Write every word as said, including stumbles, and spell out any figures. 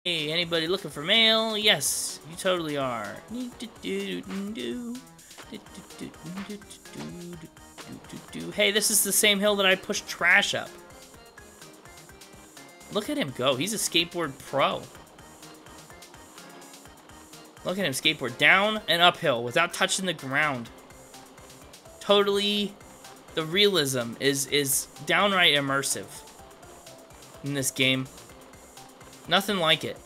Hey, anybody looking for mail? Yes, you totally are. Hey, this is the same hill that I pushed trash up. Look at him go. He's a skateboard pro. Look at him skateboard down and uphill without touching the ground. Totally, the realism is is downright immersive in this game. Nothing like it.